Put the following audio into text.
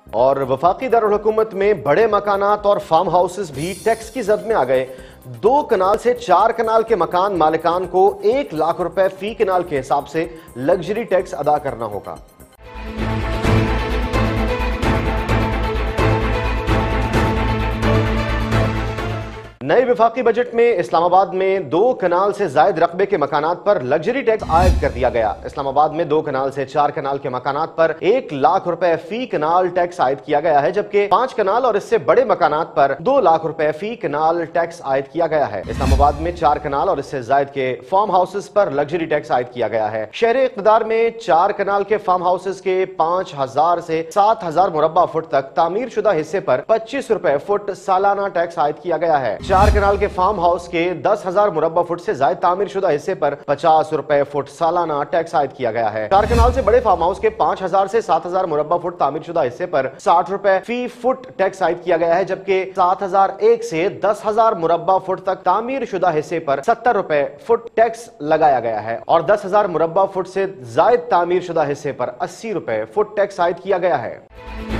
اور وفاقی دارالحکومت میں بڑے مکانات اور فارم ہاؤسز بھی ٹیکس کی زد میں آ گئے۔ 2 کنال سے 4 کنال کے مکان مالکان کو 1 لاکھ روپے فی کنال کے حساب سے لگژری ٹیکس ادا کرنا ہوگا۔ نئے وفاقی بجٹ میں اسلام آباد میں 2 کنال سے زائد رقبے کے مکانات پر لگژری ٹیکس عائد کر دیا گیا۔ اسلام آباد میں 2 کنال سے 4 کنال کے مکانات پر 1 لاکھ روپے فی کنال ٹیکس عائد کیا گیا ہے، جبکہ 5 کنال اور اس سے بڑے مکانات پر 2 لاکھ روپے فی کنال ٹیکس عائد کیا گیا ہے۔ اسلام آباد میں 4 کنال اور اس سے زائد کے فارم ہاؤسز پر لگژری ٹیکس عائد کیا گیا ہے۔ شہر اقتدار میں 4 کنال کے فارم ہاؤسز کے 5000 سے 7000 مربع فٹ تک تعمیر شدہ حصے پر 25 روپے فٹ سالانہ ٹیکس عائد کیا گیا ہے۔ 4 کنال کے فارم ہاؤس کے 10,000 مربع فٹ سے زائد تعمیر شدہ حصے پر 50 روپے فٹ سالانہ ٹیکس عائد کیا گیا ہے۔ 4 کنال سے بڑے فارم ہاؤس کے 5000 سے 7000 مربع فٹ تعمیر شدہ حصے پر 60 روپے فی فٹ ٹیکس عائد کیا گیا ہے، جبکہ 7001 سے 10,000 مربع فٹ تک تعمیر شدہ حصے پر 70 روپے فٹ ٹیکس لگایا گیا ہے اور 10,000 مربع فٹ سے زائد تعمیر شدہ حصے پر 80 روپے فٹ ٹیکس عائد کیا گیا ہے۔